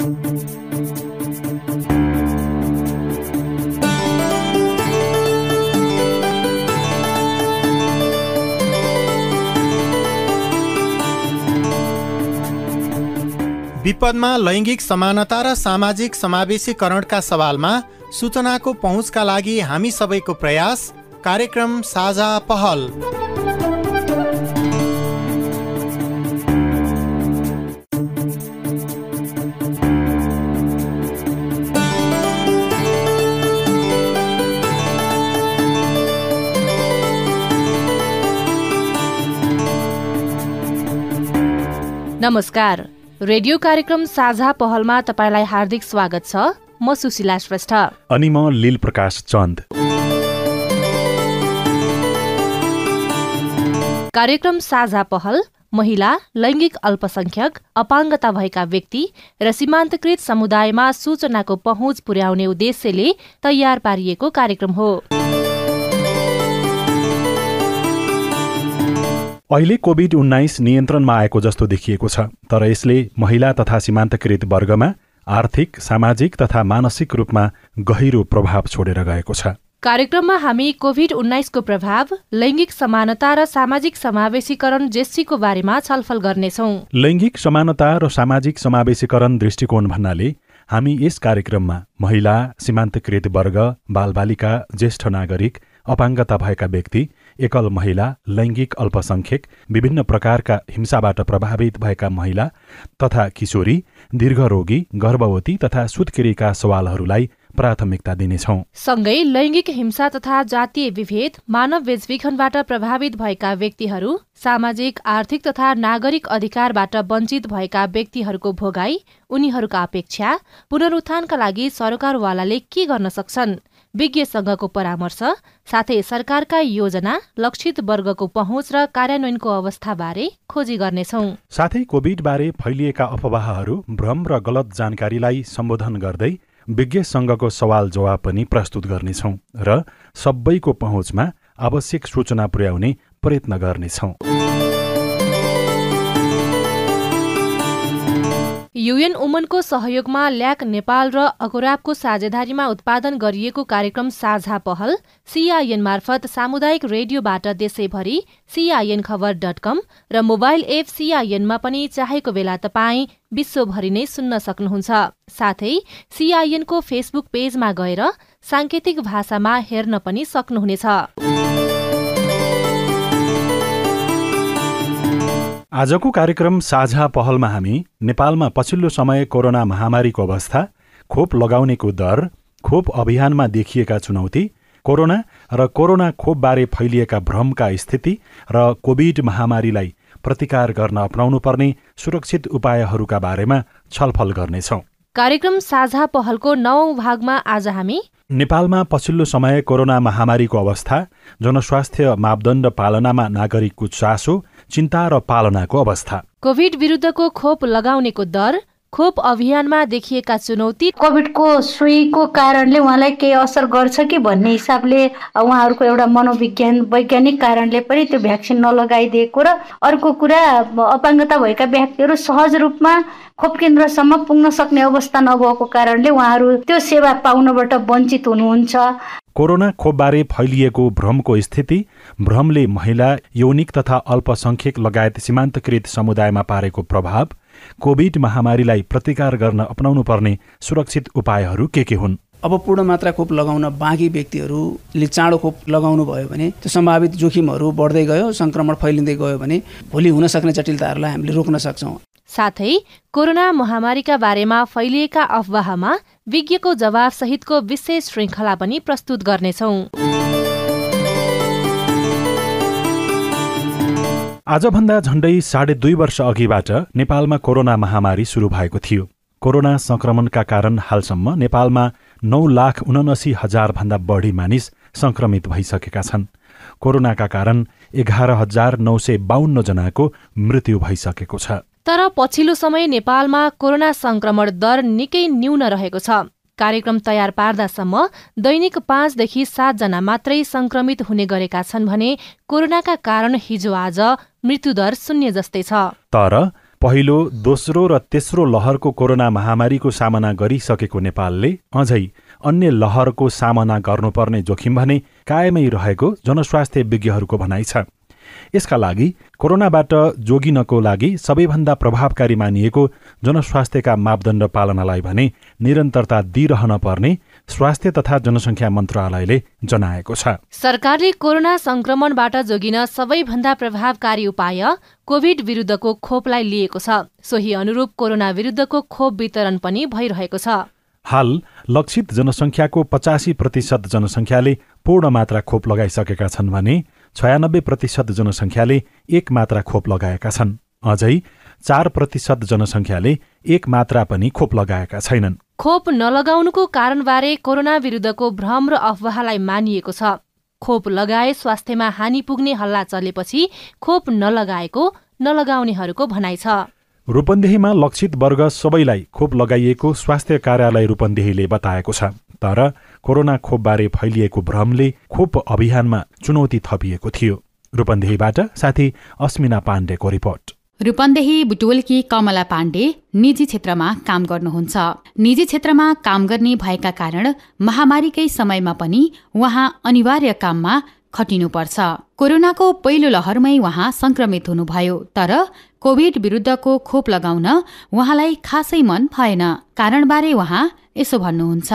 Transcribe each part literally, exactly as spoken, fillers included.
विपदमा लैङ्गिक समानता र सामाजिक समावेशीकरणका सवालमा सूचनाको पहुँचका लागि हामी सबैको प्रयास। कार्यक्रम साझा पहल। नमस्कार। रेडियो कार्यक्रम साझा पहलमा तपाईलाई हार्दिक स्वागत छ। म सुशीला श्रेष्ठ अनि म लील प्रकाश चन्द। कार्यक्रम साझा पहल महिला, लैङ्गिक अल्पसंख्यक, अपाङ्गता भएका व्यक्ति र सीमान्तकृत समुदायमा सूचनाको पहुँच पुर्याउने उद्देश्यले तयार पारिएको कार्यक्रम हो। अहिले कोभिड उन्नाइस नियन्त्रणमा आएको जस्तो देखिएको छ, तर यसले महिला तथा सीमान्तकृत वर्गमा आर्थिक, सामाजिक तथा मानसिक रूपमा गहिरो प्रभाव छोडेर गएको छ। कार्यक्रममा हामी कोभिड उन्नाइसको प्रभाव, लैङ्गिक समानता र सामाजिक समावेशीकरण जेस्सीको बारेमा छलफल गर्नेछौँ। लैङ्गिक समानता र सामाजिक समावेशीकरण दृष्टिकोण भन्नाले हामी यस कार्यक्रममा महिला, सीमान्तकृत वर्ग, बालबालिका, ज्येष्ठ नागरिक, अपाङ्गता भएका व्यक्ति, एकल महिला, लैङ्गिक अल्पसंख्यक, विभिन्न प्रकारका हिंसाबाट प्रभावित भएका महिला तथा किशोरी, दीर्घरोगी, गर्भवती तथा सुत्केरीका सवालहरूलाई प्राथमिकता दिनेछौँ। सँगै लैङ्गिक हिंसा तथा जातीय विभेद, मानव बेचबिखनबाट प्रभावित भएका व्यक्तिहरू, सामाजिक, आर्थिक तथा नागरिक अधिकारबाट वञ्चित भएका व्यक्तिहरूको भोगाई, उनीहरूका अपेक्षा, पुनरुत्थानका लागि सरकारवालाले के गर्न सक्छन्, विज्ञसँगको परामर्श, साथै सरकारका योजना, लक्षित वर्गको पहुँच र कार्यान्वयनको अवस्थाबारे खोजी गर्नेछौँ। साथै कोभिडबारे फैलिएका अफवाहहरू, भ्रम र गलत जानकारीलाई सम्बोधन गर्दै विज्ञसँगको सवाल जवाब पनि प्रस्तुत गर्नेछौँ र सबैको पहुँचमा आवश्यक सूचना पुर्याउने प्रयत्न गर्नेछौँ। युएन वुमनको सहयोगमा ल्याक नेपाल र अगोराबको साझेदारीमा उत्पादन गरिएको कार्यक्रम साझा पहल सीआईएन मार्फत सामुदायिक रेडियोबाट देशैभरि सीआईएन खबर डट कम र मोबाइल एप सीआईएनमा पनि चाहेको बेला तपाईँ विश्वभरि नै सुन्न सक्नुहुन्छ। साथै सीआईएनको फेसबुक पेजमा गएर साङ्केतिक भाषामा हेर्न पनि सक्नुहुनेछ। आजको कार्यक्रम साझा पहलमा हामी नेपालमा पछिल्लो समय कोरोना महामारीको अवस्था, खोप लगाउनेको दर, खोप अभियानमा देखिएका चुनौती, कोरोना र कोरोना खोपबारे फैलिएका भ्रमका स्थिति र कोभिड महामारीलाई प्रतिकार गर्न अपनाउनुपर्ने सुरक्षित उपायहरूका बारेमा छलफल गर्नेछौँ। कार्यक्रम साझा पहलको नवौं भागमा आज हामी नेपालमा पछिल्लो समय कोरोना महामारीको अवस्था, जनस्वास्थ्य मापदण्ड पालनामा नागरिकको चासो, चिन्ता र पालनाको अवस्था, कोभिड विरुद्धको खोप लगाउनेको दर, खोप अभियानमा देखिएका चुनौती, कोभिडको सुईको कारणले उहाँलाई केही असर गर्छ कि भन्ने हिसाबले उहाँहरूको एउटा मनोविज्ञान वैज्ञानिक कारणले पनि त्यो भ्याक्सिन नलगाइदिएको र अर्को कुरा अपाङ्गता भएका व्यक्तिहरू सहज रूपमा खोप केन्द्रसम्म पुग्न सक्ने अवस्था नभएको कारणले उहाँहरू त्यो सेवा पाउनबाट वञ्चित हुनुहुन्छ। कोरोना खोपबारे फैलिएको भ्रमको स्थिति, भ्रमले महिला, यौनिक तथा अल्पसंख्यक लगायत सीमान्तकृत समुदायमा पारेको प्रभाव, कोभिड महामारीलाई प्रतिकार गर्न अपनाउनु पर्ने सुरक्षित उपायहरू के के हुन्? अब पूर्ण मात्रा खोप लगाउन बाँकी व्यक्तिहरूले चाँडो खोप लगाउनु भयो भने त्यो सम्भावित जोखिमहरू बढ्दै गयो, संक्रमण फैलिँदै गयो भने भोलि हुन सक्ने जटिलताहरूलाई हामीले रोक्न सक्छौँ। साथै कोरोना महामारीका बारेमा फैलिएका अफवाहमा विज्ञको जवाब सहितको विशेष श्रृङ्खला पनि प्रस्तुत गर्नेछौँ। आजभन्दा झण्डै साढे दुई वर्ष अघिबाट नेपालमा कोरोना महामारी सुरु भएको थियो। कोरोना संक्रमणका कारण हालसम्म नेपालमा नौ लाख उनासी हजार भन्दा बढी मानिस संक्रमित भइसकेका छन्। कोरोनाका कारण एघार हजार नौ सय बाहन्न जनाको मृत्यु भइसकेको छ। तर पछिल्लो समय नेपालमा कोरोना संक्रमण दर निकै न्यून रहेको छ। कार्यक्रम तयार पार्दासम्म दैनिक पाँचदेखि सातजना मात्रै संक्रमित हुने गरेका छन् भने कोरोनाका कारण हिजो आज मृत्युदर शून्य जस्तै छ। तर पहिलो, दोस्रो र तेस्रो लहरको कोरोना महामारीको सामना गरिसकेको नेपालले अझै अन्य लहरको सामना गर्नुपर्ने जोखिम भने कायमै रहेको जनस्वास्थ्य विज्ञहरूको भनाइ छ। यसका लागि कोरोनाबाट जोगिनको लागि सबैभन्दा प्रभावकारी मानिएको जनस्वास्थ्यका मापदण्ड पालनालाई भने निरन्तरता दिइरहन पर्ने स्वास्थ्य तथा जनसङ्ख्या मन्त्रालयले जनाएको छ। सरकारले कोरोना संक्रमणबाट जोगिन सबैभन्दा प्रभावकारी उपाय कोभिड विरुद्धको खोपलाई लिएको छ। सोही अनुरूप कोरोना विरुद्धको खोप वितरण पनि भइरहेको छ। हाल लक्षित जनसङ्ख्याको पचासी प्रतिशत जनसङ्ख्याले पूर्ण मात्रा खोप लगाइसकेका छन् भने छयानब्बे प्रतिशत जनसङ्ख्याले एक मात्रा खोप लगाएका छन्। अझै चार प्रतिशत जनसङ्ख्याले एक मात्रा पनि खोप लगाएका छैनन्। खोप नलगाउनुको कारणबारे कोरोना विरुद्धको भ्रम र अफवाहलाई मानिएको छ। खोप लगाए स्वास्थ्यमा हानि पुग्ने हल्ला चलेपछि खोप नलगाएको नलगाउनेहरूको भनाइ छ। रूपन्देहीमा लक्षित वर्ग सबैलाई खोप लगाइएको स्वास्थ्य कार्यालय रूपन्देहीले बताएको छ। तर कोरोना खोपबारे फैलिएको भ्रमले खोप अभियानमा चुनौती थपिएको थियो। रूपन्देहीबाट साथी अस्मिना पाण्डेको रिपोर्ट। रूपन्देही बुटवलकी कमला पाण्डे निजी क्षेत्रमा काम गर्नुहुन्छ। निजी क्षेत्रमा काम गर्ने भएका कारण महामारीकै समयमा पनि उहाँ अनिवार्य काममा खटिनुपर्छ। कोरोनाको पहिलो लहरमै उहाँ संक्रमित हुनुभयो, तर कोभिड विरुद्धको खोप लगाउन उहाँलाई खासै मन भएन। कारणबारे उहाँ यसो भन्नुहुन्छ।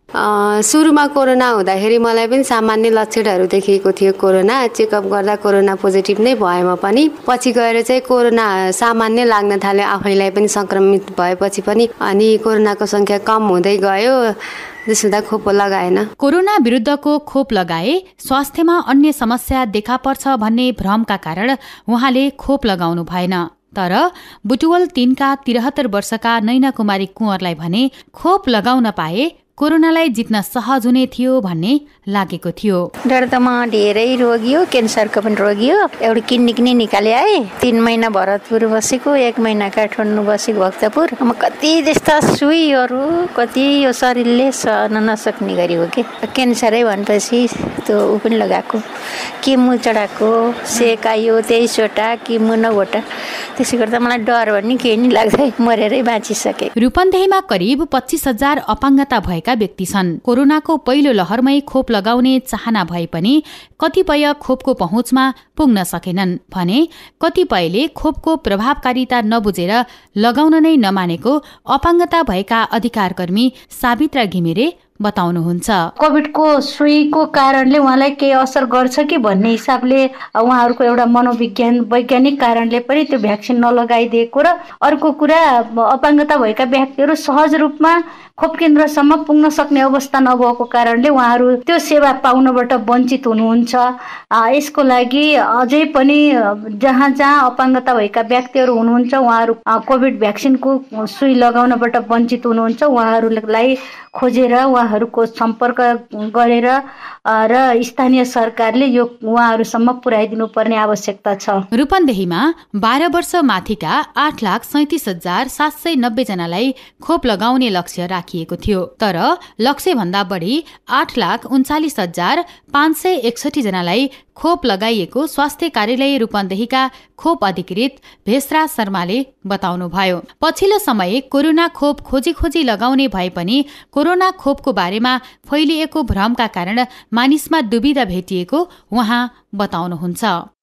सुरुमा कोरोना हुँदाखेरि मलाई पनि सामान्य लक्षणहरू देखिएको थियो। कोरोना चेकअप गर्दा कोरोना पोजिटिभ नै भएमा पनि पछि गएर चाहिँ कोरोना सामान्य लाग्न थाल्यो। आफैलाई पनि संक्रमित भएपछि पनि अनि कोरोनाको संख्या कम हुँदै गयो। त्यसुदा खोप लगाएन। कोरोना विरुद्धको खोप लगाए स्वास्थ्यमा अन्य समस्या देखा पर्छ भन्ने भ्रमका कारण उहाँले खोप लगाउनु भएन। तर बुटवल तीनका तिरहत्तर वर्षका नैना कुमारी कुँवरलाई भने खोप लगाउन पाए कोरोनालाई जित्न सहज हुने थियो भन्ने लागेको थियो। डर त म धेरै रोगी हो, क्यान्सरको पनि रोगी हो। एउटा किडनी नै निकाले आए। तीन महिना भरतपुर बसेको, एक महिना काठमाडौँ बसेको भक्तपुर। म कति त्यस्ता सुईहरू कति यो शरीरले सहन नसक्ने गरी हो कि क्यान्सरै भनेपछि त्यो ऊ पनि लगाएको, किमो चढाएको, सेकायो तेइसवटा किमो नौवटा। त्यसै गर्दा मलाई डर भन्ने केही नि लाग्दै मरेरै बाँचिसके। रूपन्देहीमा करिब पच्चीस हजार अपाङ्गता भएका व्यक्ति छन्। कोरोनाको पहिलो लहरमै खोप लगाउने चाहना भए पनि कतिपय खोपको पहुँचमा पुग्न सकेनन् भने कतिपयले खोपको प्रभावकारिता नबुझेर लगाउन नै नमानेको अपाङ्गता भएका अधिकारकर्मी सावित्रा घिमिरे बताउनुहुन्छ। कोभिडको सुईको कारणले उहाँलाई केही असर गर्छ कि भन्ने हिसाबले उहाँहरूको एउटा मनोविज्ञान वैज्ञानिक कारणले पनि त्यो भ्याक्सिन नलगाइदिएको र अर्को कुरा अपाङ्गता भएका व्यक्तिहरू सहज रूपमा खोप केन्द्रसम्म पुग्न सक्ने अवस्था नभएको कारणले उहाँहरू त्यो सेवा पाउनबाट वञ्चित हुनुहुन्छ। यसको लागि अझै पनि जहाँ जहाँ अपाङ्गता भएका व्यक्तिहरू हुनुहुन्छ उहाँहरू कोभिड भ्याक्सिनको सुई लगाउनबाट वञ्चित हुनुहुन्छ। उहाँहरूलाई खोजेर उहाँहरूको सम्पर्क गरेर र स्थानीय सरकारले यो उहाँहरूसम्म पुर्याइदिनु पर्ने आवश्यकता छ। रूपन्देहीमा बाह्र वर्ष माथिका आठ लाख सैतिस हजार सात सय नब्बे जनालाई खोप लगाउने लक्ष्य राखिएको थियो। तर लक्ष्य भन्दा बढी आठ लाख उन्चालिस हजार पाँच सय एकसठी जनालाई खोप लगाइएको स्वास्थ्य कार्यालय रूपन्देहीका खोप अधिकृत भेषराज शर्माले बताउनुभयो। पछिल्लो समय कोरोना खोप खोजी खोजी लगाउने भए पनि कोरोना खोपको बारेमा फैलिएको भ्रमका कारण मानिसमा दुविधा भेटिएको उहाँ बताउनुहुन्छ।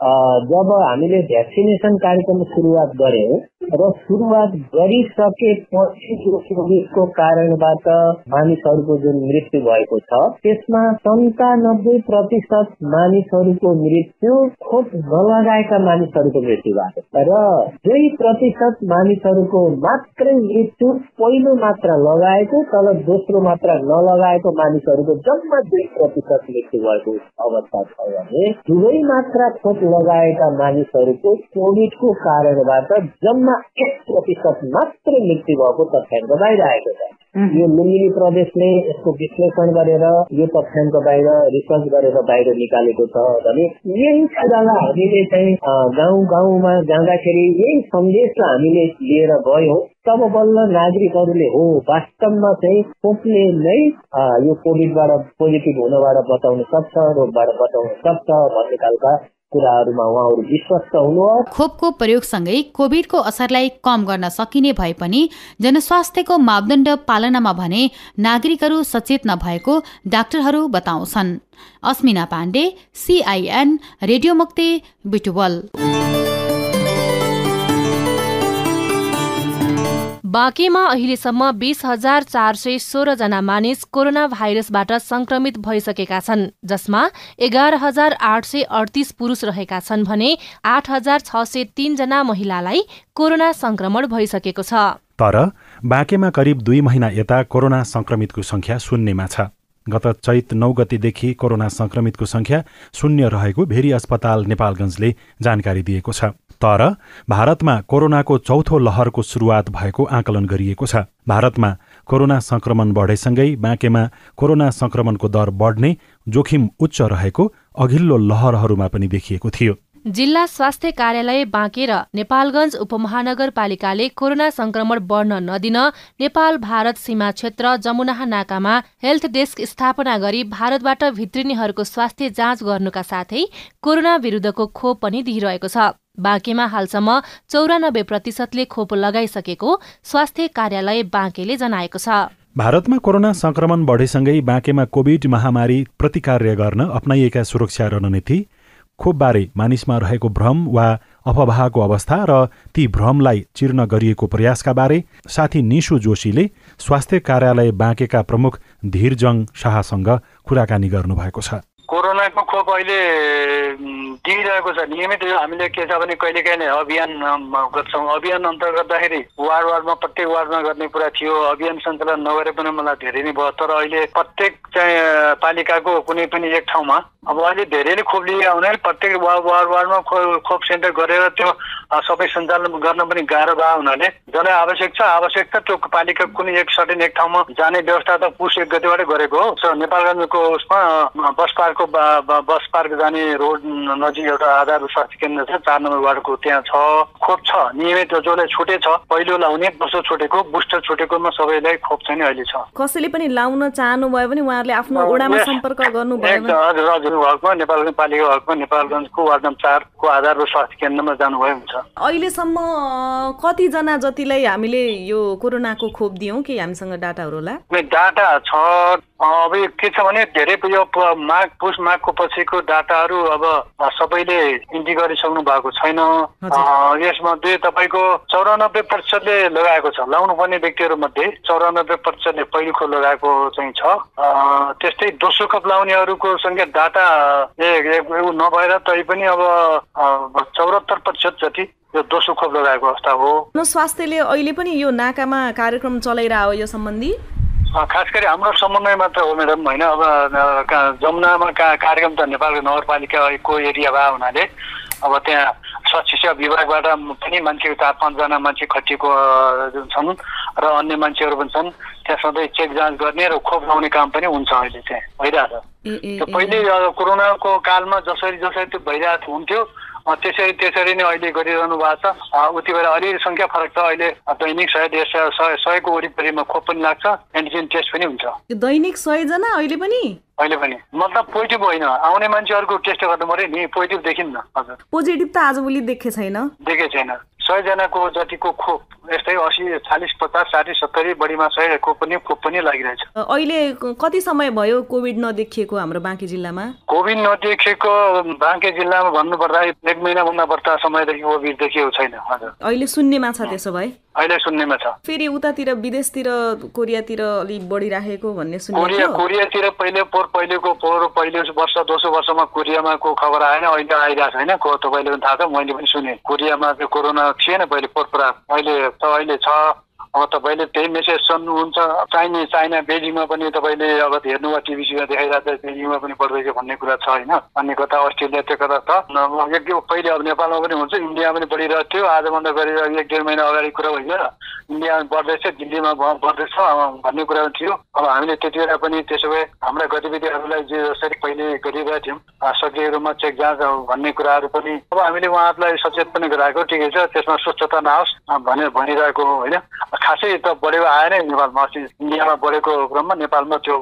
जब हामीले भ्याक्सिनेसन कार्यक्रम सुरुवात गर्यौं र सुरुवात गरिसकेपछि कोभिडको कारणबाट मानिसहरूको जुन मृत्यु भएको छ त्यसमा सन्तानब्बे प्रतिशत मानिसहरूको मृत्यु खोप नलगाएका मानिसहरूको मृत्यु भएको र दुई प्रतिशत मानिसहरूको मात्रै मृत्यु पहिलो मात्रा लगाएको तर दोस्रो मात्रा नलगाएको मानिसहरूको जम्मा दुई प्रतिशत मृत्यु भएको अवस्था छ भने दुवै मात्रा खोप लगाएका मानिसहरूको कोभिडको कारणबाट जम्मा एक प्रतिशत मात्र मृत्यु भएको तथ्याङ्क बाहिर आएको छ। यो लुम्बिनी प्रदेशले यसको विश्लेषण गरेर यो तथ्याङ्क बाहिर रिसर्च गरेर बाहिर निकालेको छ भने यही कुरालाई हामीले चाहिँ गाउँ गाउँमा जाँदाखेरि यही सन्देशलाई हामीले लिएर गयौँ तब बल्ल नागरिकहरूले हो वास्तवमा चाहिँ खोपले नै यो कोभिडबाट पोजिटिभ हुनबाट बचाउन सक्छ, रोगबाट बचाउन सक्छ भन्ने खालका कुराहरूमा उहाँहरू विश्वस्त हुनुहोस्। खोपको प्रयोगसँगै कोभिडको असरलाई कम गर्न सकिने भए पनि जनस्वास्थ्यको मापदण्ड पालनामा भने नागरिकहरू सचेत नभएको डाक्टरहरू बताउँछन्। अस्मिना पाण्डे, सीआईएन, रेडियो मुक्ति, बुटवल। बाँकेमा अहिलेसम्म बीस हजार चार सय सोह्र जना मानिस कोरोना भाइरसबाट संक्रमित भइसकेका छन्, जसमा एघार हजार आठ सय अडतिस पुरुष रहेका छन् भने आठ हजार छ सय तीन जना महिलालाई कोरोना संक्रमण भइसकेको छ। तर बाँकेमा करिब दुई महिना यता कोरोना संक्रमितको संख्या शून्यमा छ। गत चैत नौ गतेदेखि कोरोना संक्रमितको संख्या शून्य रहेको भेरी अस्पताल नेपालगञ्जले जानकारी दिएको छ। तर भारतमा कोरोनाको चौथो लहरको सुरुवात भएको आकलन गरिएको छ। भारतमा कोरोना संक्रमण बढेसँगै बाँकेमा कोरोना संक्रमणको दर बढ्ने जोखिम उच्च रहेको अघिल्लो लहरहरूमा पनि देखिएको थियो। जिल्ला स्वास्थ्य कार्यालय बाँके र नेपालगञ्ज उपमहानगरपालिकाले कोरोना संक्रमण बढ्न नदिन नेपाल भारत सीमा क्षेत्र जमुनाहा नाकामा हेल्थ डेस्क स्थापना गरी भारतबाट भित्रिनेहरूको स्वास्थ्य जाँच गर्नुका साथै कोरोना विरुद्धको खोप पनि दिइरहेको छ। बाँकेमा हालसम्म चौरानब्बे प्रतिशतले खोप लगाइसकेको स्वास्थ्य कार्यालय बाँकेले जनाएको छ। भारतमा कोरोना संक्रमण बढेसँगै बाँकेमा कोभिड महामारी प्रतिकार्य गर्न अपनाइएका सुरक्षा रणनीति, खोपबारे मानिसमा रहेको भ्रम वा अफवाहको अवस्था र ती भ्रमलाई चिर्न गरिएको प्रयासका बारे साथी निशु जोशीले स्वास्थ्य कार्यालय बाँकेका प्रमुख धीरजङ शाहसँग कुराकानी गर्नुभएको छ। कोरोनाको खोप अहिले दिइरहेको छ नियमित। हामीले के छ भने कहिलेकाहीँ अभियान गर्छौँ। अभियान अन्तर्गत गर्दाखेरि वार्ड वार्डमा प्रत्येक वार्डमा गर्ने कुरा थियो। अभियान सञ्चालन नगरे पनि मलाई धेरै नै भयो। तर अहिले प्रत्येक चाहिँ पालिकाको कुनै पनि एक ठाउँमा अब अहिले धेरैले खोप लिएर आउने प्रत्येक वार्ड वार्डमा खोप सेन्टर गरेर त्यो सबै सञ्चालन गर्न पनि गाह्रो भएको हुनाले जसलाई आवश्यक छ आवश्यक छ त्यो पालिका कुनै एक सर्टेन एक ठाउँमा जाने व्यवस्था त पुस एक गतिबाट गरेको हो। नेपालगञ्जको उसमा बस पार्कको बस पार्क जाने रोड नजिक एउटा आधार स्वास्थ्य केन्द्र छ, चार नम्बर वार्डको त्यहाँ छ। खोप छ नियमित, जसलाई छुटे छ पहिलो लाउने, दोस्रो छुटेको, बुस्टर छुटेकोमा सबैलाई खोप चाहिँ अहिले छ। कसैले पनि लाउन चाहनु भयो भने उहाँहरूले आफ्नो वडामा सम्पर्क गर्नु भयो भने हजुर हजुर हकमा नेपालगञ्ज पालिका हकमा नेपालगञ्जको वार्ड नम्बर चारको आधार स्वास्थ्य केन्द्रमा जानुभयो हुन्छ। अहिलेसम्म कतिजना जतिलाई हामीले यो कोरोनाको खोप दियौँ कि हामीसँग डाटाहरू होला? डाटा छ। अब के छ भने धेरै यो माघ पुस माघको पछिको डाटाहरू अब सबैले इन्ट्री गरिसक्नु भएको छैन। यसमध्ये तपाईँको चौरानब्बे प्रतिशतले लगाएको छ। लाउनु पर्ने व्यक्तिहरू मध्ये चौरानब्बे प्रतिशतले पहिलो खोप लगाएको चाहिँ छ। त्यस्तै दोस्रो खोप लाउनेहरूको संख्या डाटा नभएर तैपनि अब चौरात्तर प्रतिशत जति यो दोस्रो खोप लगाएको अवस्था हो। स्वास्थ्यले अहिले पनि यो नाकामा कार्यक्रम चलाइरह्यो यो सम्बन्धी? खास गरी हाम्रो समन्वय मात्र हो म्याडम, होइन। अब जमुनामा कार्यक्रम त नेपालको नगरपालिकाको एरिया भएको हुनाले अब त्यहाँ स्वास्थ्य सेवा विभागबाट पनि मान्छे चार पाँचजना मान्छे खटिएको छन् र अन्य मान्छेहरू पनि छन्। त्यहाँ सधैँ चेक जाँच गर्ने र खोप लाउने काम पनि हुन्छ अहिले चाहिँ भइरहेछ। त्यो पहिले कोरोनाको कालमा जसरी जसरी त्यो भइरहेको हुन्थ्यो त्यसरी त्यसरी नै अहिले गरिरहनु भएको छ। उति बेला अलिअलि सङ्ख्या फरक छ। अहिले दैनिक सय डेढ सय सय सयको वरिपरिमा खोप पनि लाग्छ, एन्टिजेन टेस्ट पनि हुन्छ। दैनिक सयजना अहिले पनि? अहिले पनि मतलब पोजिटिभ होइन, आउने मान्छेहरूको टेस्ट गर्नु पर्यो नि, पोजिटिभ देखिन्न। हजुर पोजिटिभ त आजभोलि देखे छैन देखे छैन। सयजनाको जतिको खोप यस्तै असी चालिस पचास साठी सत्तरी बढीमा सयको पनि खोप पनि लागिरहेछ। अहिले कति समय भयो कोभिड नदेखिएको हाम्रो बाँके जिल्लामा? कोभिड नदेखिएको बाँके जिल्लामा भन्नुपर्दा एक महिनाभन्दा बढ्ता समयदेखि कोभिड देखिएको छैन। हजुर अहिले शून्यमा छ। त्यसो भए अहिले शून्यमा छ। फेरि उतातिर विदेशतिर कोरियातिर अलिक बढिराखेको भन्ने सुनेको कोरिया कोरियातिर पहिले पोहोर पहिलेको पोहोर पहिलो वर्ष दोस्रो वर्षमा कोरियामा को खबर आएन, अहिले आइरहेको छैन। तपाईँले पनि थाहा छ, मैले पनि सुने। कोरियामा चाहिँ कोरोना थिएन पहिले पोहोर, अहिले त अहिले छ। अब तपाईँले त्यही मेसेज सुन्नुहुन्छ। चाइना चाइना बेजिङमा पनि तपाईँले अब हेर्नुभयो टिभीमा देखाइरहेको छ, बेजिङमा पनि बढ्दैछ भन्ने कुरा छ, होइन। अन्य कता अस्ट्रेलिया त्यो कता छ। एक पहिले अब नेपालमा पनि हुन्छ, इन्डिया पनि बढिरहेको थियो। आजभन्दा गरेर एक डेढ महिना अगाडि कुरा भइयो, इन्डियामा बढ्दैछ, दिल्लीमा बढ्दैछ भन्ने कुरा थियो। अब हामीले त्यति बेला पनि त्यसो भए हाम्रा गतिविधिहरूलाई जे जसरी पहिले गरिरहेका थियौँ सक्रिय रूपमा चेक जाँच भन्ने कुराहरू पनि अब हामीले उहाँहरूलाई सचेत पनि गराएको, ठिकै छ, त्यसमा स्वच्छता नहोस् भनेर भनिरहेको, होइन। खासै त बढेको आएन नेपालमा। अस्ति इन्डियामा बढेको क्रममा नेपालमा त्यो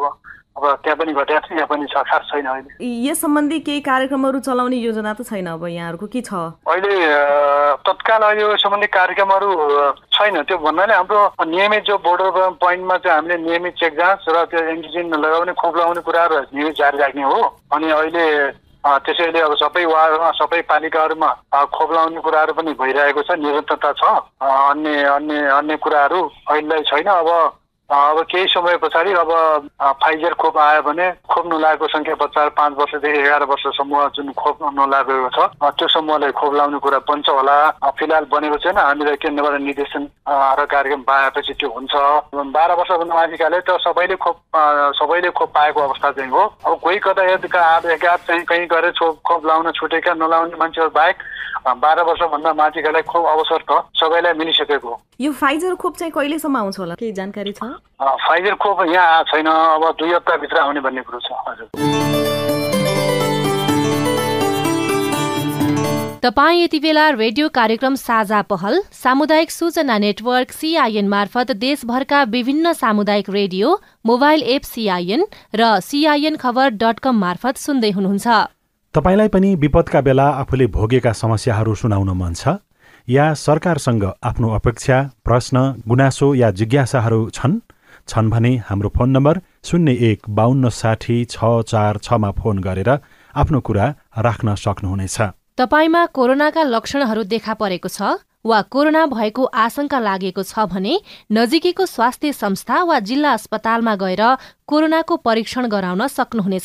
अब त्यहाँ पनि घटेको छ, यहाँ पनि छ, खास छैन अहिले। यस सम्बन्धी केही कार्यक्रमहरू चलाउने योजना त छैन अब यहाँहरूको के छ अहिले? तत्काल अहिले यो सम्बन्धी कार्यक्रमहरू छैन। त्यो भन्नाले हाम्रो नियमित जो बोर्डर पोइन्टमा चाहिँ हामीले नियमित चेक जाँच र त्यो एन्टिजेन लगाउने खोप लगाउने कुराहरू नियमित जारी राख्ने हो। अनि अहिले त्यसैले अब सबै वार्डमा सबै पालिकाहरूमा खोप लगाउने कुराहरू पनि भइरहेको छ, निरन्तरता छ। अन्य अन्य अन्य कुराहरू अहिले छैन। अब अब केही समय पछाडि अब फाइजर खोप आयो भने खोप नलागेको संख्या बच्चा पाँच वर्षदेखि एघार वर्ष समूह जुन खोप नलागेको छ त्यो समूहलाई खोप लगाउने कुरा बन्छ होला। फिलहाल बनेको छैन। हामीले केन्द्रबाट निर्देशन र कार्यक्रम पाएपछि त्यो हुन्छ। बाह्र वर्षभन्दा माथिकाले त सबैले खोप सबैले खोप पाएको अवस्था चाहिँ हो। अब कोही कता यदि आध एकाध चाहिँ कहीँ गएर खोप खोप लगाउन छुटेका नलाउने मान्छेहरू बाहेक बाह्र वर्षभन्दा माथिकालाई खोप अवसर त सबैलाई मिलिसकेको। यो फाइजर खोप चाहिँ कहिलेसम्म आउँछ होला, केही जानकारी छ? फाइजर खोप यहाँ छैन, अब दुई हप्ताभित्र आउने भन्ने कुरो छ। हजुर। तपाईँ यति बेला रेडियो कार्यक्रम साझा पहल सामुदायिक सूचना नेटवर्क सीआईएन मार्फत देशभरका विभिन्न सामुदायिक रेडियो, मोबाइल एप सीआईएन र सीआईएन खबर डट कम मार्फत सुन्दै हुनुहुन्छ। तपाईलाई पनि विपदका बेला आफूले भोगेका समस्याहरू सुनाउन मन छ या सरकारसँग आफ्नो अपेक्षा, प्रश्न, गुनासो या जिज्ञासाहरू छन् छन् भने हाम्रो फोन नम्बर शून्य एक बाहन्न साठी छ चार छमा फोन गरेर आफ्नो कुरा राख्न सक्नुहुनेछ। तपाईमा कोरोनाका लक्षणहरू देखा परेको छ वा कोरोना भएको आशंका लागेको छ भने नजिकैको स्वास्थ्य संस्था वा जिल्ला अस्पतालमा गएर कोरोनाको परीक्षण गराउन सक्नुहुनेछ।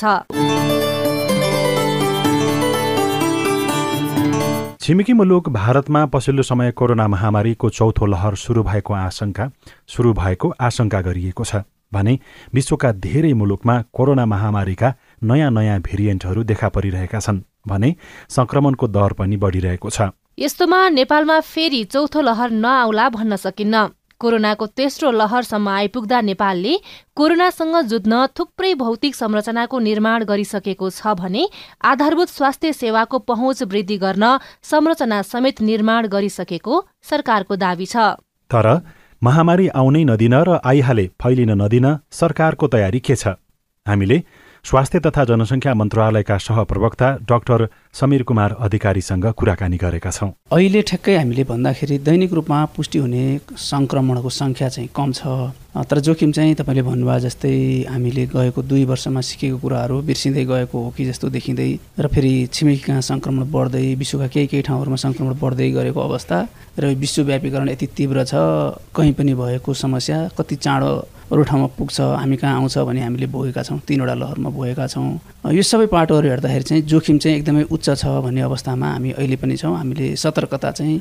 छिमेकी मुलुक भारतमा पछिल्लो समय कोरोना महामारीको चौथो लहर सुरु भएको आशंका सुरु भएको आशंका गरिएको छ भने विश्वका धेरै मुलुकमा कोरोना महामारीका नयाँ नयाँ भेरिएन्टहरू देखा परिरहेका छन् भने संक्रमणको दर पनि बढिरहेको छ। यस्तोमा नेपालमा फेरि चौथो लहर नआउला भन्न सकिन्न। कोरोनाको तेस्रो लहरसम्म आइपुग्दा नेपालले कोरोनासँग जुझ्न थुप्रै भौतिक संरचनाको निर्माण गरिसकेको छ भने आधारभूत स्वास्थ्य सेवाको पहुँच वृद्धि गर्न संरचना समेत निर्माण गरिसकेको सरकारको दावी छ। तर महामारी आउनै नदिन र आइहाले फैलिन नदिन सरकारको तयारी के छ? हामीले स्वास्थ्य तथा जनसङ्ख्या मन्त्रालयका सहप्रवक्ता डाक्टर समीर कुमार अधिकारीसँग कुराकानी गरेका छौँ। अहिले ठ्याक्कै हामीले भन्दाखेरि दैनिक रूपमा पुष्टि हुने संक्रमणको संख्या चाहिँ कम छ, तर जोखिम चाहिँ तपाईँले भन्नुभयो जस्तै हामीले गएको दुई वर्षमा सिकेको कुराहरू बिर्सिँदै गएको हो कि जस्तो देखिँदै र फेरि छिमेकीका संक्रमण बढ्दै विश्वका केही केही ठाउँहरूमा संक्रमण बढ्दै गरेको अवस्था र विश्वव्यापीकरण यति तीव्र छ, कहीँ पनि भएको समस्या कति चाँडो अरू ठाउँमा पुग्छ, हामी कहाँ आउँछ भने हामीले भोगेका छौँ, तीनवटा लहरमा भोगेका छौँ। यो सबै पाटोहरू हेर्दाखेरि चाहिँ जोखिम चाहिँ एकदमै उच्च छ भन्ने अवस्थामा हामी अहिले पनि छौँ। हामीले सतर्कता चाहिँ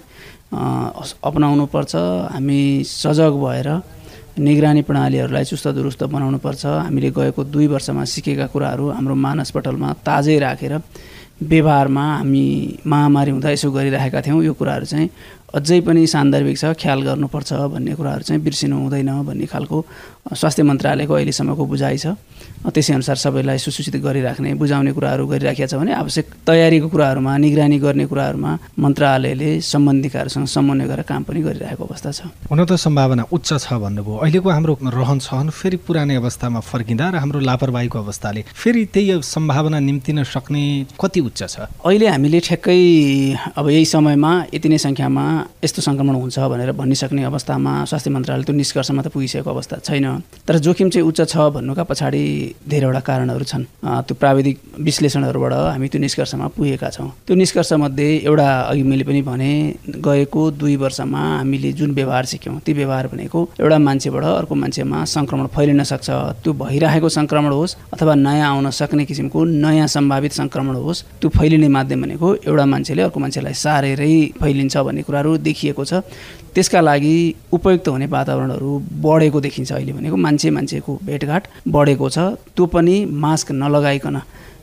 अपनाउनुपर्छ, हामी सजग भएर निगरानी प्रणालीहरूलाई चुस्त दुरुस्त बनाउनुपर्छ। हामीले गएको दुई वर्षमा सिकेका कुराहरू हाम्रो मानसपटलमा ताजै राखेर व्यवहारमा हामी महामारी हुँदा यसो गरिरहेका थियौँ, यो कुराहरू चाहिँ अझै पनि सान्दर्भिक छ, ख्याल गर्नुपर्छ भन्ने कुराहरू चाहिँ बिर्सिनु हुँदैन भन्ने खालको स्वास्थ्य मन्त्रालयको अहिलेसम्मको बुझाइ छ। त्यसै अनुसार सबैलाई सुसूचित गरिराख्ने बुझाउने कुराहरू गरिराखेका छ भने आवश्यक तयारीको कुराहरूमा निगरानी गर्ने कुराहरूमा मन्त्रालयले सम्बन्धितहरूसँग समन्वय गरेर काम पनि गरिरहेको अवस्था छ। हुन त सम्भावना उच्च छ भन्नुभयो, अहिलेको हाम्रो रहन सहन फेरि पुरानै अवस्थामा फर्किँदा र हाम्रो लापरवाहीको अवस्थाले फेरि त्यही सम्भावना निम्तिन सक्ने कति उच्च छ? अहिले हामीले ठ्याक्कै अब यही समयमा यति नै सङ्ख्यामा यस्तो सङ्क्रमण हुन्छ भनेर भनिसक्ने अवस्थामा स्वास्थ्य मन्त्रालय त्यो निष्कर्षमा त पुगिसकेको अवस्था छैन। तर जोखिम चाहिँ उच्च छ भन्नुका पछाडि धेरैवटा कारणहरू छन्। त्यो प्राविधिक विश्लेषणहरूबाट हामी त्यो निष्कर्षमा पुगेका छौँ। त्यो निष्कर्षमध्ये एउटा अघि मैले पनि भने गएको दुई वर्षमा हामीले जुन व्यवहार सिक्यौँ ती व्यवहार भनेको एउटा मान्छेबाट अर्को मान्छेमा सङ्क्रमण फैलिन सक्छ, त्यो भइरहेको सङ्क्रमण होस् अथवा नयाँ आउन सक्ने किसिमको नयाँ सम्भावित सङ्क्रमण होस्, त्यो फैलिने माध्यम भनेको एउटा मान्छेले अर्को मान्छेलाई सारेरै फैलिन्छ भन्ने कुराहरू देखिएको छ। त्यसका लागि उपयुक्त हुने वातावरणहरू बढेको देखिन्छ। अहिले भनेको मान्छे मान्छेको भेटघाट बढेको छ, त्यो पनि मास्क नलगाइकन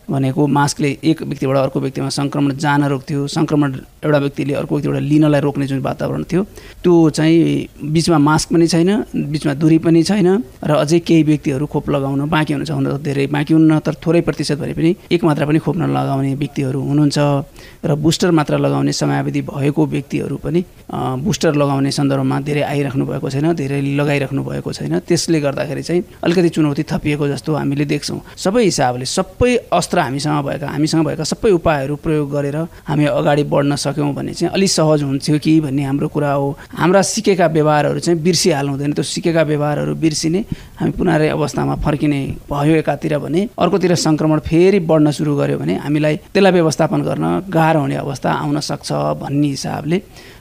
भनेको मास्कले एक व्यक्तिबाट अर्को व्यक्तिमा सङ्क्रमण जान रोक्थ्यो, सङ्क्रमण एउटा व्यक्तिले अर्को व्यक्तिबाट लिनलाई रोक्ने जुन वातावरण थियो त्यो चाहिँ बिचमा मास्क पनि छैन, बिचमा दूरी पनि छैन र अझै केही व्यक्तिहरू खोप लगाउन बाँकी हुनुहुन्छ। हुन त धेरै बाँकी हुन्न, तर थोरै प्रतिशत भए पनि एक मात्रा पनि खोप नलगाउने व्यक्तिहरू हुनुहुन्छ र बुस्टर मात्रा लगाउने समयावधि भएको व्यक्तिहरू पनि बुस्टर लगाउने सन्दर्भमा धेरै आइराख्नु भएको छैन, धेरै लगाइराख्नु भएको छैन। त्यसले गर्दाखेरि चाहिँ अलिकति चुनौती थपिएको जस्तो हामीले देख्छौँ। सबै हिसाबले सबै अस्त्र हामीसँग भएका हामीसँग भएका सबै उपायहरू प्रयोग गरेर हामी अगाडि बढ्न सक्यौँ भने चाहिँ अलि सहज हुन्थ्यो कि भन्ने हाम्रो कुरा हो। हाम्रा सिकेका व्यवहारहरू चाहिँ बिर्सिहाल्नु हुँदैन, त्यो सिकेका व्यवहारहरू बिर्सिने, हामी पुनराय अवस्थामा फर्किने भयो एकातिर भने, अर्कोतिर सङ्क्रमण फेरि बढ्न सुरु गर्यो भने हामीलाई त्यसलाई व्यवस्थापन गर्न गाह्रो हुने अवस्था आउन सक्छ भन्ने हिसाबले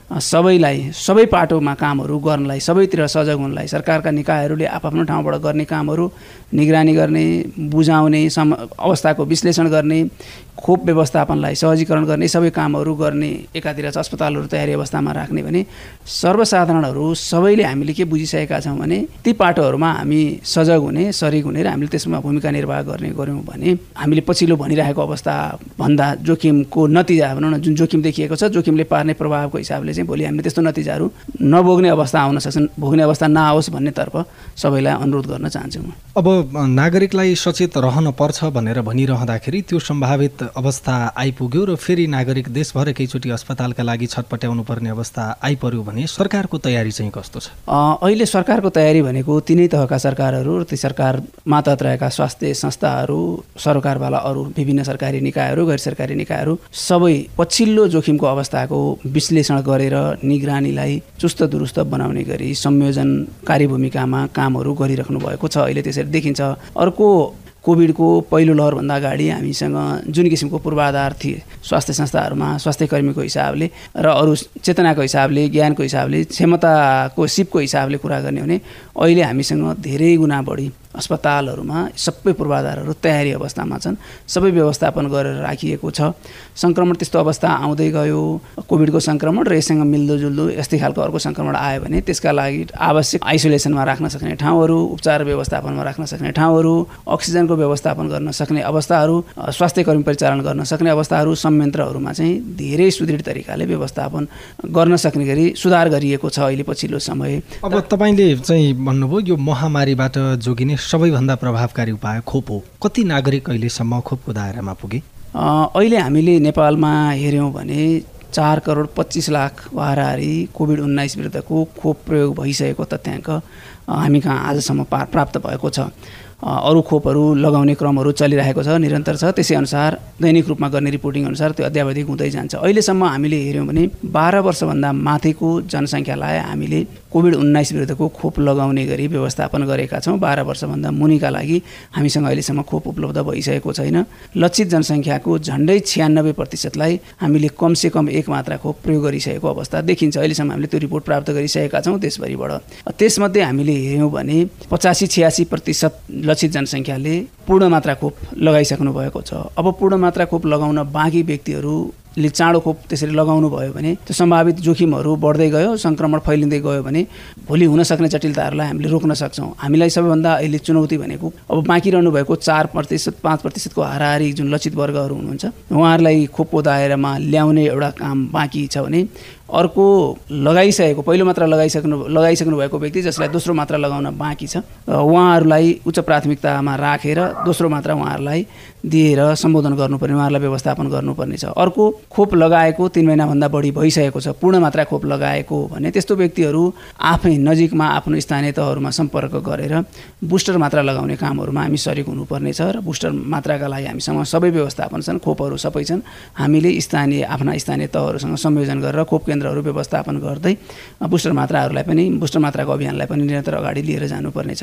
सबैलाई सबै पाटोमा कामहरू गर्नलाई, सबैतिर सजग हुनलाई सरकारका निकायहरूले आफ्नो ठाउँबाट गर्ने कामहरू निगरानी गर्ने, बुझाउने, सम अवस्थाको विश्लेषण गर्ने, खोप व्यवस्थापनलाई सहजीकरण गर्ने, सबै कामहरू गर्ने, एकातिर चाहिँ अस्पतालहरू तयारी अवस्थामा राख्ने भने सर्वसाधारणहरू सबैले हामीले के बुझिसकेका छौँ भने ती पाटोहरूमा हामी सजग हुने, सरिक हुने र हामीले त्यसमा भूमिका निर्वाह गर्ने गऱ्यौँ भने हामीले पछिल्लो भनिरहेको अवस्थाभन्दा जोखिमको नतिजा भनौँ न, जुन जोखिम देखिएको छ, जोखिमले पार्ने प्रभावको हिसाबले चाहिँ भोलि हामीले त्यस्तो नतिजाहरू नभोग्ने अवस्था आउन सक्छन्, भोग्ने अवस्था नआओस् भन्नेतर्फ सबैलाई अनुरोध गर्न चाहन्छु म। अब नागरिकलाई सचेत रहन पर्छ भनेर भनिरहँदाखेरि त्यो सम्भावित अवस्था आइपुग्यो र फेरि नागरिक देशभर एकैचोटि अस्पतालका लागि छटपट्याउनु पर्ने अवस्था आइपर्यो भने सरकारको तयारी चाहिँ कस्तो छ? अहिले सरकारको तयारी भनेको तिनै तहका सरकारहरू र ती सरकार मातहत रहेका स्वास्थ्य संस्थाहरू, सरकारवाला अरू विभिन्न सरकारी निकायहरू, गैर सरकारी निकायहरू सबै पछिल्लो जोखिमको अवस्थाको विश्लेषण गरेर निगरानीलाई चुस्त दुरुस्त बनाउने गरी संयोजनकारी भूमिकामा कामहरू गरिराख्नु भएको छ। अहिले त्यसरी देखिन्छ। अर्को कोभिडको पहिलो लहरभन्दा अगाडि हामीसँग जुन किसिमको पूर्वाधार थिए स्वास्थ्य संस्थाहरूमा, स्वास्थ्य कर्मीको हिसाबले र अरू चेतनाको हिसाबले, ज्ञानको हिसाबले, क्षमताको सिपको हिसाबले कुरा गर्ने भने अहिले हामीसँग धेरै गुणा बढी अस्पतालहरूमा सबै पूर्वाधारहरू तयारी अवस्थामा छन्, सबै व्यवस्थापन गरेर राखिएको छ। सङ्क्रमण त्यस्तो अवस्था आउँदै गयो, कोभिडको सङ्क्रमण र यससँग मिल्दोजुल्दो यस्तै खालको अर्को सङ्क्रमण आयो भने त्यसका लागि आवश्यक आइसोलेसनमा राख्न सक्ने ठाउँहरू, उपचार व्यवस्थापनमा राख्न सक्ने ठाउँहरू, अक्सिजनको व्यवस्थापन गर्न सक्ने अवस्थाहरू, स्वास्थ्य कर्मी परिचालन गर्न सक्ने अवस्थाहरू, संयन्त्रहरूमा चाहिँ धेरै सुदृढ तरिकाले व्यवस्थापन गर्न सक्ने गरी सुधार गरिएको छ अहिले पछिल्लो समय। अब तपाईँले चाहिँ भन्नुभयो यो महामारीबाट जोगिने सबैभन्दा प्रभावकारी उपाय खोप हो। कति नागरिक अहिलेसम्म खोपको दायरामा पुगे? अहिले हामीले नेपालमा हेऱ्यौँ भने चार करोड पच्चिस लाख हाराहारी कोभिड उन्नाइस विरुद्धको खोप प्रयोग भइसकेको तथ्याङ्क हामी कहाँ आजसम्म प्राप्त भएको छ। अरू खोपहरू लगाउने क्रमहरू चलिरहेको छ, निरन्तर छ। त्यसै अनुसार दैनिक रूपमा गर्ने रिपोर्टिङ अनुसार त्यो अध्यावधिक हुँदै जान्छ। अहिलेसम्म हामीले हेऱ्यौँ भने बाह्र वर्षभन्दा माथिको जनसङ्ख्यालाई हामीले कोभिड उन्नाइस विरुद्धको खोप लगाउने गरी व्यवस्थापन गरेका छौँ। बाह्र वर्षभन्दा मुनिका लागि हामीसँग अहिलेसम्म खोप उपलब्ध भइसकेको छैन। लक्षित जनसङ्ख्याको झन्डै छ्यानब्बे प्रतिशतलाई हामीले कमसेकम एक मात्रा खोप प्रयोग गरिसकेको अवस्था देखिन्छ। अहिलेसम्म हामीले त्यो रिपोर्ट प्राप्त गरिसकेका छौँ देशभरिबाट। त्यसमध्ये हामीले हेऱ्यौँ भने पचासी छ्यासी प्रतिशत लक्षित जनसङ्ख्याले पूर्ण मात्रा खोप लगाइसक्नु भएको छ। अब पूर्ण मात्रा खोप लगाउन बाँकी व्यक्तिहरूले चाँडो खोप त्यसरी लगाउनु भयो भने त्यो सम्भावित जोखिमहरू बढ्दै गयो, सङ्क्रमण फैलिँदै गयो भने भोलि हुन सक्ने जटिलताहरूलाई हामीले रोक्न सक्छौँ। हामीलाई सबैभन्दा अहिले चुनौती भनेको अब बाँकी रहनु भएको चार प्रतिशत पाँच प्रतिशतको हाराहारी जुन लक्षित वर्गहरू हुनुहुन्छ उहाँहरूलाई खोपको दायरामा ल्याउने एउटा काम बाँकी छ भने अर्को लगाइसकेको पहिलो मात्रा लगाइसक्नु लगाइसक्नु भएको व्यक्ति जसलाई दोस्रो मात्रा लगाउन बाँकी छ उहाँहरूलाई उच्च प्राथमिकतामा राखेर दोस्रो मात्रा उहाँहरूलाई दिएर सम्बोधन गर्नुपर्ने, उहाँहरूलाई व्यवस्थापन गर्नुपर्ने छ। अर्को खोप लगाएको तिन महिनाभन्दा बढी भइसकेको छ, पूर्ण मात्रा खोप लगाएको भने त्यस्तो व्यक्तिहरू आफै नजिकमा आफ्नो स्थानीय तहहरूमा सम्पर्क गरेर बुस्टर मात्रा लगाउने कामहरूमा हामी सरिक हुनुपर्ने छ र बुस्टर मात्राका लागि हामीसँग सबै व्यवस्थापन छन्, खोपहरू सबै छन्। हामीले स्थानीय आफ्ना स्थानीय तहहरूसँग संयोजन गरेर खोप केन्द्रहरू व्यवस्थापन गर्दै बुस्टर मात्राहरूलाई पनि बुस्टर मात्राको अभियानलाई पनि निरन्तर अगाडि लिएर जानुपर्नेछ।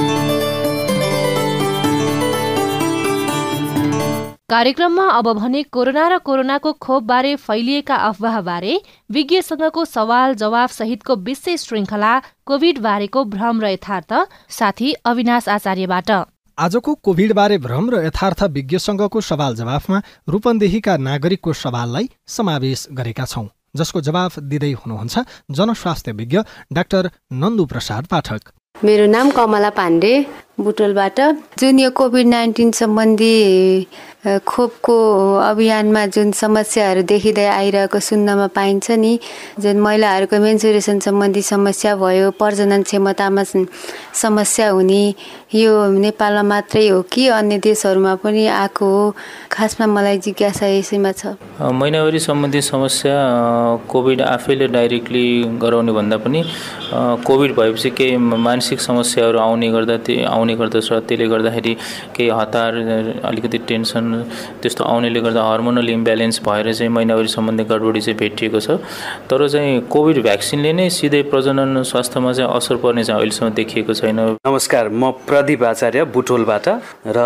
कार्यक्रममा अब भने कोरोना र कोरोनाको खोपबारे फैलिएका अफवाहबारे विज्ञसँगको सवाल जवाफ सहितको विशेष श्रृङ्खला कोभिड बारेको भ्रम र यथार्थ साथी अविनाश आचार्यबाट। आजको कोभिडबारे भ्रम र यथार्थ विज्ञसँगको सवाल जवाफमा रूपन्देहीका नागरिकको सवाललाई समावेश गरेका छौं, जसको जवाफ दिँदै हुनुहुन्छ जनस्वास्थ्य विज्ञ डाक्टर नन्दु प्रसाद पाठक। मेरो नाम कमला पाण्डे बुटोलबाट। जुन यो कोभिड नाइन्टिन सम्बन्धी खोपको अभियानमा जुन समस्याहरू देखिँदै आइरहेको सुन्नमा पाइन्छ नि, जुन महिलाहरूको मेन्सुरेसन सम्बन्धी समस्या भयो, प्रजनन क्षमतामा समस्या हुने, यो नेपालमा मात्रै हो कि अन्य देशहरूमा पनि आएको हो? खासमा मलाई जिज्ञासा यसैमा छ। महिनावारी सम्बन्धी समस्या कोभिड आफैले डाइरेक्टली गराउने भन्दा पनि कोभिड भएपछि केही मानसिक समस्याहरू आउने गर्दा त्यो आउने गर्दछ। त्यसले गर्दाखेरि केही हतार, अलिकति टेन्सन त्यस्तो आउनेले गर्दा हर्मोनल इम्ब्यालेन्स भएर चाहिँ महिनावारी सम्बन्धी गडबडी चाहिँ भेटिएको छ। तर चाहिँ कोभिड भ्याक्सिनले नै सिधै प्रजनन स्वास्थ्यमा चाहिँ असर पर्ने चाहिँ अहिलेसम्म देखिएको छैन। नमस्कार, म प्रदीप आचार्य बुटोलबाट र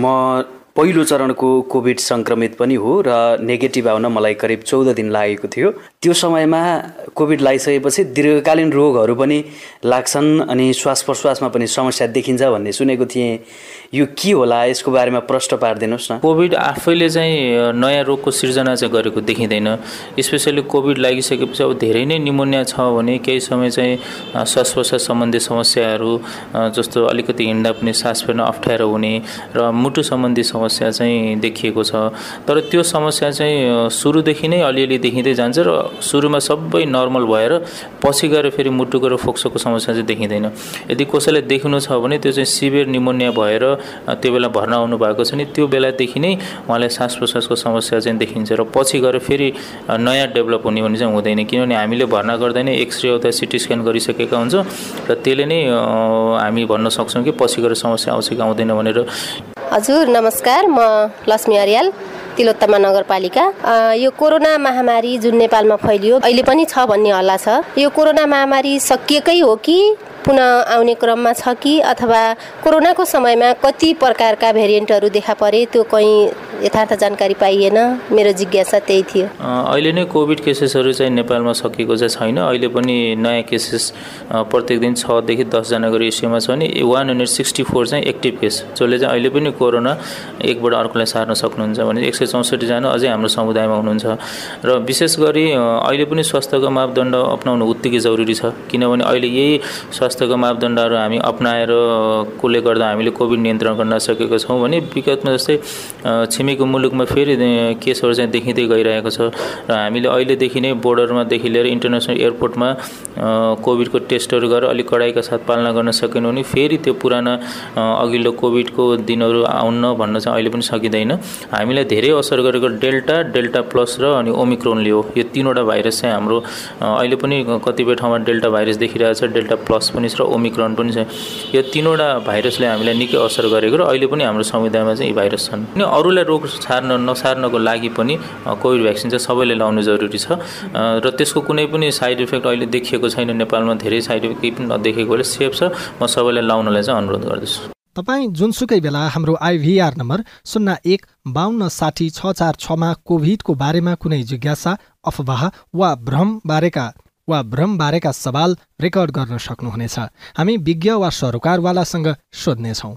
म पहिलो चरणको कोभिड सङ्क्रमित पनि हो र नेगेटिभ आउन मलाई करिब चौध दिन लागेको थियो। त्यो समयमा कोभिड लगाइसकेपछि दीर्घकालीन रोगहरू पनि लाग्छन् अनि श्वास प्रश्वासमा पनि समस्या देखिन्छ भन्ने सुनेको थिएँ। यो के होला, यसको बारेमा प्रश्न पारिदिनुहोस् न। कोभिड आफैले चाहिँ नयाँ रोगको सिर्जना चाहिँ गरेको देखिँदैन। स्पेसली कोभिड लागिसकेपछि अब धेरै नै निमोनिया छ भने केही समय चाहिँ श्वास प्रश्वास सम्बन्धी समस्याहरू जस्तो अलिकति हिँड्दा पनि सास फेर्न अप्ठ्यारो हुने र मुटु सम्बन्धी समस्या चाहिँ देखिएको छ। तर त्यो समस्या चाहिँ सुरुदेखि नै अलिअलि देखिँदै जान्छ र सुरुमा सबै नर्मल भएर पछि गएर फेरि मुटुको र फोक्सोको समस्या चाहिँ देखिँदैन। यदि कसैलाई देखिनु छ भने त्यो चाहिँ सिभियर निमोनिया भएर त्यो बेला भर्ना आउनु भएको छ नि, त्यो बेलादेखि नै उहाँलाई सास प्रश्वासको समस्या चाहिँ देखिन्छ र पछि गएर फेरि नयाँ डेभलप हुने भने चाहिँ हुँदैन। किनभने हामीले भर्ना गर्दा नै एक्सरे अथवा सिटी स्क्यान गरिसकेका हुन्छ र त्यसले नै हामी भन्न सक्छौँ कि पछि गएर समस्या आउँछ कि आउँदैन भनेर। हजुर नमस्कार, म लक्ष्मी अर्याल, तिलोत्तमा नगरपालिका। यो कोरोना महामारी जुन नेपालमा फैलियो अहिले पनि छ भन्ने हल्ला छ। यो कोरोना महामारी सकिएकै हो कि पुनः आउने क्रममा छ कि, अथवा कोरोनाको समयमा कति प्रकारका भेरिएन्टहरू देखा परे त्यो कहीँ यथार्थ जानकारी पाइएन? मेरो जिज्ञासा त्यही थियो। अहिले नै कोभिड केसेसहरू चाहिँ नेपालमा सकिएको चाहिँ छैन। अहिले पनि नयाँ केसेस प्रत्येक दिन छदेखि दसजना गरी एसियामा छ भने वान हन्ड्रेड सिक्सटी फोर चाहिँ एक्टिभ केस, जसले चाहिँ अहिले पनि कोरोना एकबाट अर्कोलाई सार्न सक्नुहुन्छ भने एक सय चौसठीजना अझै हाम्रो समुदायमा हुनुहुन्छ। र विशेष गरी अहिले पनि स्वास्थ्यको मापदण्ड अप्नाउनु उत्तिकै जरुरी छ। किनभने अहिले यही स्वास्थ्यको मापदण्डहरू हामी अप्नाएर कोले गर्दा हामीले कोभिड नियन्त्रण गर्न सकेको छौँ भने विगतमा जस्तै छिमेकी मुलुकमा फेरि केसहरू चाहिँ देखिँदै गइरहेको छ र हामीले अहिलेदेखि नै बोर्डरमादेखि लिएर इन्टरनेसनल एयरपोर्टमा कोभिडको टेस्टहरू गरेर अलिक कडाइका साथ पालना गर्न सकेन भने फेरि त्यो पुराना अघिल्लो कोभिडको दिनहरू आउन भन्न चाहिँ अहिले पनि सकिँदैन। हामीलाई धेरै असर गरेको डेल्टा, डेल्टा प्लस र अनि ओमिक्रोनले हो। यो तीनवटा भाइरस चाहिँ हाम्रो अहिले पनि कतिपय ठाउँमा डेल्टा भाइरस देखिरहेको छ, डेल्टा प्लस पनि छ र ओमिक्रोन पनि छ। यो तीनवटा भाइरसले हामीलाई निकै असर गरेको र अहिले पनि हाम्रो समुदायमा चाहिँ यी भाइरस छन्। अनि अरूलाई रोग सार्न नसार्नको लागि पनि कोभिड भ्याक्सिन चाहिँ सबैले लाउनु जरुरी छ र त्यसको कुनै पनि साइड इफेक्ट अहिले देखिएको छैन। नेपालमा धेरै साइड इफेक्ट केही पनि नदेखेकोले सेफ छ। म सबैलाई लाउनलाई चाहिँ अनुरोध गर्दछु। तपाईँ जुनसुकै बेला हाम्रो आइभीआर नम्बर शून्य एक बाहन्न साठी छ चार छमा कोभिडको बारेमा कुनै जिज्ञासा, अफवाह वा भ्रम बारेका वा भ्रम बारेका सवाल रेकर्ड गर्न सक्नुहुनेछ। हामी विज्ञ वा सरोकारवालासँग सोध्नेछौँ।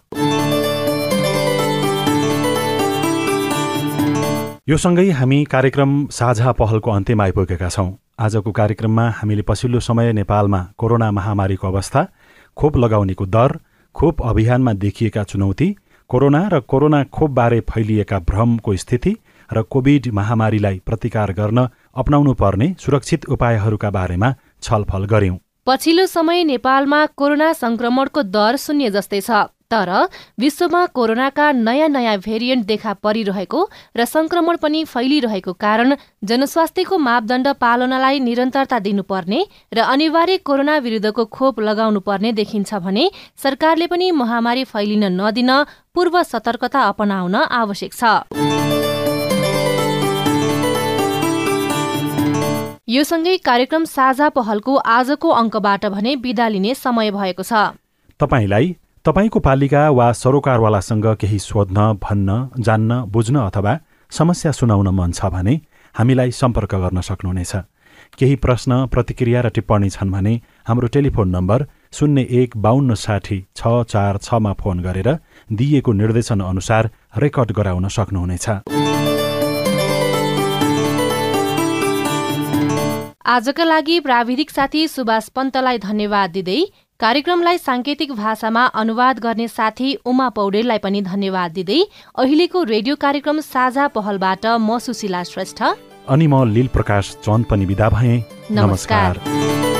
यो सँगै हामी कार्यक्रम साझा पहलको अन्त्यमा आइपुगेका छौँ। आजको कार्यक्रममा हामीले पछिल्लो समय नेपालमा कोरोना महामारीको अवस्था, खोप लगाउनेको दर, खोप अभियानमा देखिएका चुनौती, कोरोना र कोरोना खोपबारे फैलिएका भ्रमको स्थिति र कोभिड महामारीलाई प्रतिकार गर्न अपनाउनु पर्ने सुरक्षित उपायहरूका बारेमा छलफल गर्यौं। पछिल्लो समय नेपालमा कोरोना संक्रमणको दर शून्य जस्तै छ, तर विश्वमा कोरोनाका नयाँ नयाँ भेरिएन्ट देखा परिरहेको र संक्रमण पनि फैलिरहेको कारण जनस्वास्थ्यको मापदण्ड पालनालाई निरन्तरता दिनुपर्ने र अनिवार्य कोरोना विरुद्धको खोप लगाउनु पर्ने देखिन्छ भने सरकारले पनि महामारी फैलिन नदिन पूर्व सतर्कता अपनाउन आवश्यक छ। यो सँगै कार्यक्रम साझा पहलको आजको अङ्कबाट भने बिदा लिने समय भएको छ। तपाईलाई तपाईको पालिका वा सरोकारवालासँग केही सोध्न, भन्न, जान्न, बुझ्न अथवा समस्या सुनाउन मन छ भने हामीलाई सम्पर्क गर्न सक्नुहुनेछ। केही प्रश्न, प्रतिक्रिया र टिप्पणी छन् भने हाम्रो टेलिफोन नम्बर शून्य एक बाहन्न साठी छ चार छमा फोन गरेर दिइएको निर्देशन अनुसार रेकर्ड गराउन सक्नुहुनेछ। आजका लागि प्राविधिक साथी सुभाष पन्तलाई धन्यवाद दिँदै कार्यक्रमलाई साङ्केतिक भाषामा अनुवाद गर्ने साथी उमा पौडेललाई पनि धन्यवाद दिँदै अहिलेको रेडियो कार्यक्रम साझा पहलबाट म सुशीला श्रेष्ठ अनि म लील प्रकाश चन्द पनि बिदा भएँ। नमस्कार।